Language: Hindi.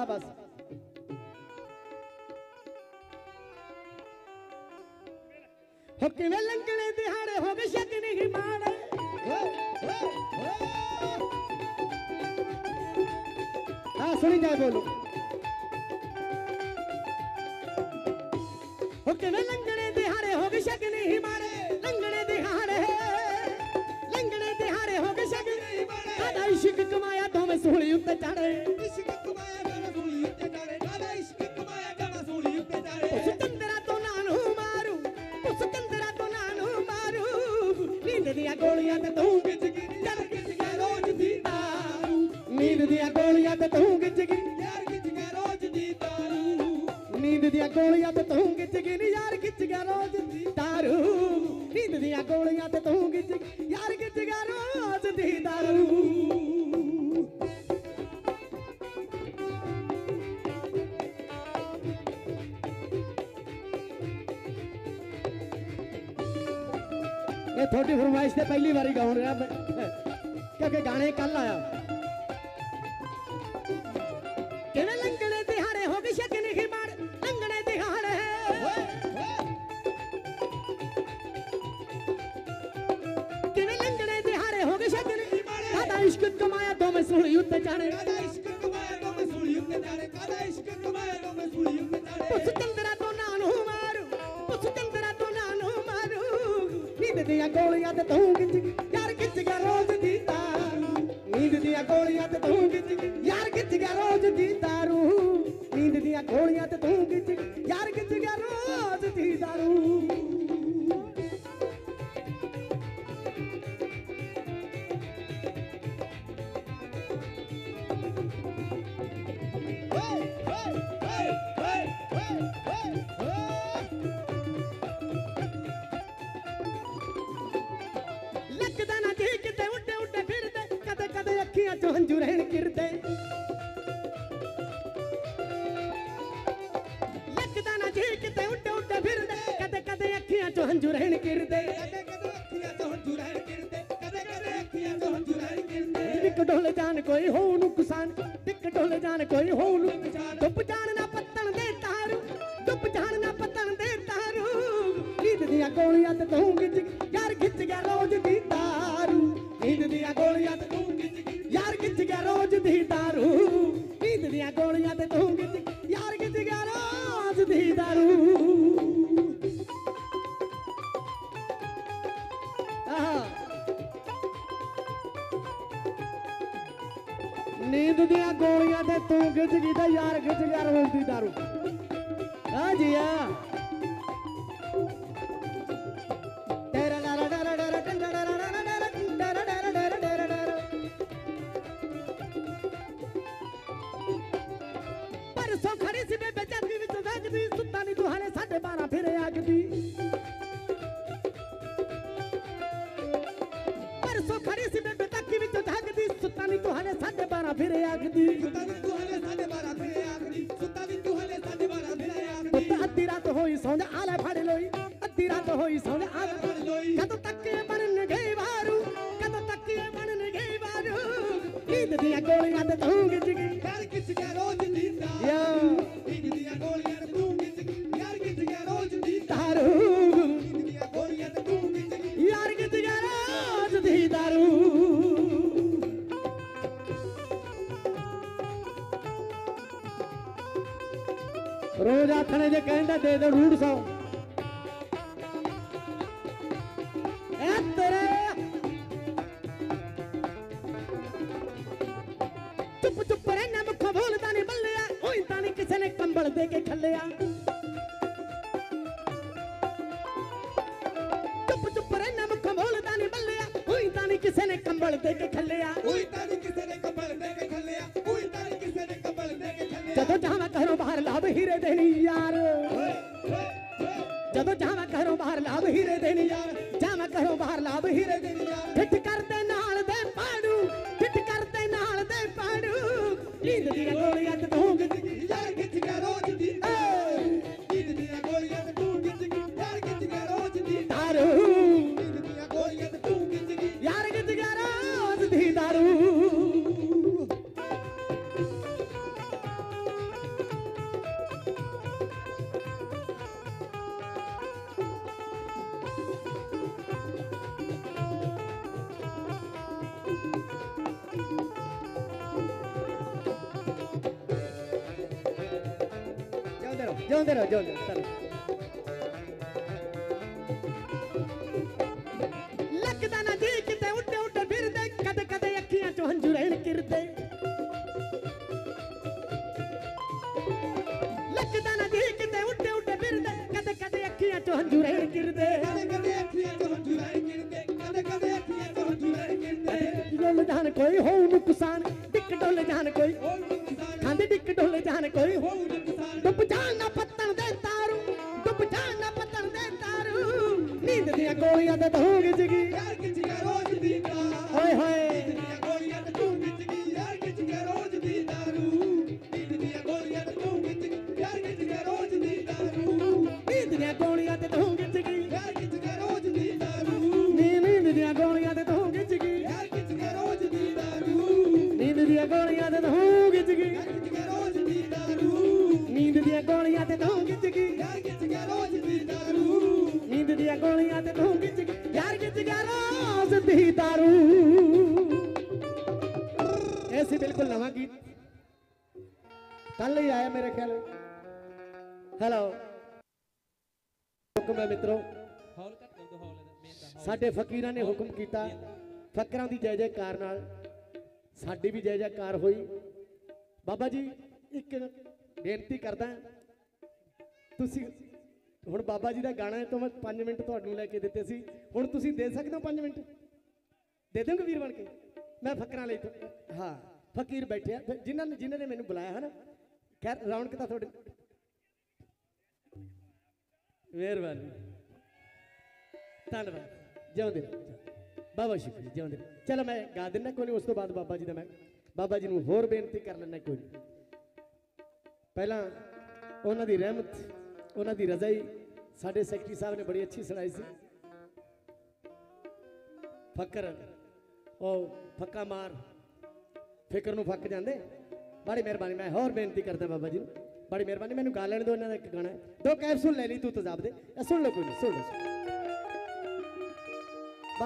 बस हो किवें लंघणे दिहाड़े हो गए शक नहीं माड़े हाँ सुनी जाए बोलो हो किवें लंघणे दिहाड़े हो गए शक नहीं माड़े लंघणे दिहाड़े हो गए शक नहीं माड़े कादा इश्क कमाया तो मैं सूली उत्ते चढ़े इश्क कमाया तो मैं सूली उत्ते चढ़े कादा इश्क कमाया तो मैं सूली उत्ते चढ़े उस चंद्रा तो नानू मारू उस चंद्रा तो नानू मारू नींद दिया गोलियां ते तू गिज गिरी यार गिज गया रोज दी दारू नींद दिया गोलियां ते तू गिज गिरी यार गिज गया रोज दी दारू नींद दिया गोलियां ते तू गिज गिरी यार गिज गया रोज दी दारू नींद दिया गोलियां ते तू गिज यार गिज गया रोज दी दारू ये थोड़ी फरमाइश से पहली बारी गाउन रहा क्योंकि गाने कल आया किवें लंघणे दिहाड़े हो गए शक नहीं माड़ लंघणे दिहाड़े किवें लंघणे दिहाड़े हो गए शक नहीं माड़ कादा इश्क कमाया तो मैं सूली उत्ते चढ़े कादा इश्क कमाया तो मैं सूली उत्ते चढ़े कादा इश्क कमाया तो मैं सूली उत्ते चढ़े उस चंद्रा तो नानू मारू उस चंद्रा तो नानू मारू नींद दिया गोलियां ते तू गिज यार गिज गया रोज दी दारू नींद दिया गोलियां ते तू गिज यार गिज गया रोज दी दारू नींद दिया गोलियां ते तू गिज यार गिज गया रोज दी दारू लगदा ना जी किते उड्डे उड्डे फिरदे कदे कदे अखियां चों हंजू रहन गिरदे लगदा ना जी किते उड्डे उड्डे फिरदे कदे कदे अखियां चों हंजू रहन गिरदे कदे कदे अखियां चों हंजू रहन गिरदे कदे कदे अखियां चों हंजू रहन गिरदे टिक ढोल जान कोई हो नुकसान टिक ढोल जान कोई हो नुकसान डुब जान ना पत्तन दे तारू डुब जान ना पत्तन दे तारू नींद दिया गोलियां ते तू गिज यार गिज गया रोज दी दारू नींद दिया गोलियां ते तू गिज यार गिज गया रोज दी दारू नींद दिया गोलियां ते तू गिज यार गिज गया रोज दी दारू नींद दिया गोलियां ते तू गिज गई यार गिज गया रोज दी दारू हाँ जी हाँ परसों खड़ी सी बेबे जगी विच वगदी सुत्ता नी दुहाने 12:30 फिर आगदी परसों खड़ी सी बेबे जगी विच वगदी सुत्ता नी दुहाने 12:30 फिर आगदी सुत्ता नी दुहाने 12:30 फिर आगदी सुत्ता नी दुहाने 12:30 फिर आगदी अद्धी रात होई सौं जा आले फड़ लोई अद्धी रात होई सौं जा आले फड़ लोई कदों तक ये बनन गई वारू कदों तक ये बनन गई वारू नींद दिया गोलियां ते तू गिज गई यार गिज गया रोज दी दारू नींद दिया गोलियां ते तू गिज गई यार गिज गया रोज दी दारू नींद दिया गोलियां ते तू गिज गई यार गिज गया रोज दी दारू रोज आखने जे कहंदा दे दो 150 ए तेरे चुप चुप रहना मुख बोलदा नहीं बल्लिया ओए तानी किसे ने कंबल दे के खल्लिया चुप चुप रहना मुख बोलदा नहीं बल्लिया ओए तानी किसे ने कंबल दे के खल्लिया ओए तानी किसे ने कंबल दे के खल्लिया ओए तानी किसे ने कंबल दे के खल्लिया जदों जावां घरों बाहर लाभ हीरे देनी यार जदों जावां घरों बाहर लाभ हीरे देनी यार जावां घरों बाहर लाभ हीरे देनी यार फिट करदे नाल दे पाड़ू फिट करदे नाल दे पाड़ू नींद दिया गोलियां ते तू गिज यार गिज गया रोज दी नींद दिया गोलियां ते तू गिज यार गिज गया रोज दी दारू नींद दिया गोलियां ते तू गिज यार गिज गया रोज दी दारू ਜਿਉਂਦੇ ਰਹੋ ਚਲੋ ਲੱਗਦਾ ਨਾ ਜੀ ਕਿਤੇ ਉੱਡੇ ਉੱਡੇ ਫਿਰਦੇ ਕਦੇ ਕਦੇ ਅੱਖੀਆਂ ਚੋਂ ਹੰਝੂ ਰਹਿਣ ਕਿਰਦੇ ਲੱਗਦਾ ਨਾ ਜੀ ਕਿਤੇ ਉੱਡੇ ਉੱਡੇ ਫਿਰਦੇ ਕਦੇ ਕਦੇ ਅੱਖੀਆਂ ਚੋਂ ਹੰਝੂ ਰਹਿਣ ਕਿਰਦੇ ਕਦੇ ਕਦੇ ਅੱਖੀਆਂ ਚੋਂ ਹੰਝੂ ਰਹਿਣ ਕਿਰਦੇ ਕਦੇ ਕਦੇ ਅੱਖੀਆਂ ਚੋਂ ਹੰਝੂ ਰਹਿਣ ਕਿਰਦੇ ਡੋਲ ਜਾਣ ਕੋਈ ਹੋਊ ਨੁਕਸਾਨ ਡਿੱਕ ਡੋਲ ਜਾਣ ਕੋਈ ਹੋਊ ਨੁਕਸਾਨ ਖਾਂਦੇ ਡਿੱਕ ਡੋਲ ਜਾਣ ਕੋਈ ਹੋਊ ਨੁਕਸਾਨ ਡੁੱਬ ਜਾਣ ਨਾ ਪੱਤਣ ਦੇ ਤਾਰੂ ਡੁੱਬ ਜਾਣ ਨਾ ਪੱਤਣ ਦੇ ਤਾਰੂ ਨੀਂਦ ਦੀਆਂ ਗੋਲੀਆਂ ਤੇ ਤੂੰ ਗਿੱਜ ਗਈ ਯਾਰ ਗਿੱਜ ਗਿਆ ਰੋਜ਼ ਦੀ ਦਾਰੂ ਓਏ ਹੋਏ ਨੀਂਦ ਦੀਆਂ ਗੋਲੀਆਂ ਤੇ ਤੂੰ ਗਿੱਜ ਗਈ ਯਾਰ ਗਿੱਜ ਗਿਆ ਰੋਜ਼ ਦੀ ਦਾਰੂ ਨੀਂਦ ਦੀਆਂ ਗੋਲੀਆਂ ਤੇ ਤੂੰ ਗਿੱਜ ਗਈ ਯਾਰ ਗਿੱਜ ਗਿਆ ਰੋਜ਼ ਦੀ ਦਾਰੂ ਨੀਂਦ ਦੀਆਂ ਗੋਲੀਆਂ ਤੇ ਤੂੰ ਗਿੱਜ ਗਈ ਯਾਰ ਗਿੱਜ ਗਿਆ ਰੋਜ਼ ਦੀ ਦਾਰੂ ਨੀਂਦ ਦੀਆਂ ਗੋਲੀਆਂ ਤੇ ਤੂੰ ਗਿੱਜ ਗਈ ਯਾਰ ਗਿੱਜ ਗਿਆ ਰੋਜ਼ ਦੀ ਦਾਰੂ ਨੀਂਦ ਦੀਆਂ ਗੋਲੀਆਂ ਤੇ ਤੂੰ ਗਿੱਜ ਗਈ ਯਾਰ ਗਿੱਜ ਗਿਆ ਰੋਜ਼ ਦੀ ਦਾਰੂ ਨੀਂਦ ਦੀਆਂ ਗੋਲੀਆਂ ਤੇ ਤੂੰ ਗਿੱਜ ਗਈ ਯਾਰ ਗਿੱਜ ਗਿਆ ਰੋਜ਼ ਦੀ ਦਾਰੂ ਨੀਂਦ ਦੀਆਂ ਗੋਲੀਆਂ ਤੇ ਤੂੰ ਗਿੱਜ ਗਈ ਯਾਰ ਗਿੱਜ ਗਿਆ ਰੋਜ਼ ਦੀ ਦਾਰੂ ਇਹ ਸੀ ਬਿਲਕੁਲ ਨਵਾਂ ਗੀਤ ਕੱਲ ਹੀ ਆਇਆ ਮੇਰੇ ਖਿਆਲ ਹੈਲੋ ਹੁਕਮ ਹੈ ਮਿੱਤਰੋ ਹੌਲ ਘੱਟ ਕਰ ਦੋ ਹੌਲ ਮੇਨ ਦਾ ਸਾਡੇ ਫਕੀਰਾਂ ਨੇ ਹੁਕਮ ਕੀਤਾ ਫਕਰਾਂ ਦੀ ਜੈ ਜੈਕਾਰ ਨਾਲ ਸਾਡੀ ਵੀ ਜੈ ਜੈਕਾਰ ਹੋਈ ਬਾਬਾ ਜੀ ਇੱਕ ਬੇਨਤੀ ਕਰਦਾ ਤੁਸੀਂ ਹੁਣ ਬਾਬਾ ਜੀ ਦਾ ਗਾਣਾ ਹੈ ਤਾਂ ਮੈਂ 5 ਮਿੰਟ ਤੁਹਾਨੂੰ ਲੈ ਕੇ ਦਿੱਤੇ ਸੀ ਹੁਣ ਤੁਸੀਂ ਦੇ ਸਕਦੇ ਹੋ 5 ਮਿੰਟ ਦੇ ਦੋਗੇ ਵੀਰ ਬਣ ਕੇ ਮੈਂ ਫਕਰਾਂ ਲਈ ਹਾਂ ਫਕੀਰ ਬੈਠੇ ਆ ਜਿਨ੍ਹਾਂ ਨੇ ਮੈਨੂੰ ਬੁਲਾਇਆ ਹੈ ਨਾ ਖੈਰ ਰੌਣਕ ਤਾਂ ਤੁਹਾਡੇ ਮਿਹਰਬਾਨੀ ਧੰਨਵਾਦ ਜਿਉਂਦੇ ਬਾਬਾ ਸ਼ੁਕਰੀਆ ਜਿਉਂਦੇ ਚਲੋ ਮੈਂ ਗਾ ਦਿੰਦਾ ਕੋਈ ਨਹੀਂ ਉਸ ਤੋਂ ਬਾਅਦ ਬਾਬਾ ਜੀ ਦਾ ਮੈਂ ਬਾਬਾ ਜੀ ਨੂੰ ਹੋਰ ਬੇਨਤੀ ਕਰ ਲੈਣਾ ਕੋਈ ਨਹੀਂ ਪਹਿਲਾਂ ਉਹਨਾਂ ਦੀ ਰਹਿਮਤ ਉਹਨਾਂ ਦੀ ਰਜ਼ਾ ਹੀ ਸਾਡੇ ਸੈਕਟਰੀ ਸਾਹਿਬ ਨੇ ਬੜੀ ਅੱਛੀ ਸੁਣਾਈ ਸੀ ਫਕਰ ਉਹ ਫੱਕਾ ਮਾਰ ਫਿਕਰ ਨੂੰ ਫੱਕ ਜਾਂਦੇ ਬੜੀ ਮਿਹਰਬਾਨੀ ਮੈਂ ਹੋਰ ਬੇਨਤੀ ਕਰਦਾ ਬਾਬਾ ਜੀ ਨੂੰ ਬੜੀ ਮਿਹਰਬਾਨੀ ਮੈਨੂੰ ਗਾ ਲੈਣ ਦਿਓ ਇਹਨਾਂ ਦਾ ਇੱਕ ਗਾਣਾ 2 ਕੈਪਸੂਲ ਲੈ ਲਈ ਤੂੰ ਤਜ਼ਾਬ ਦੇ ਸੁਣ ਲਓ ਕੋਈ ਨਹੀਂ ਸੁਣ ਲਓ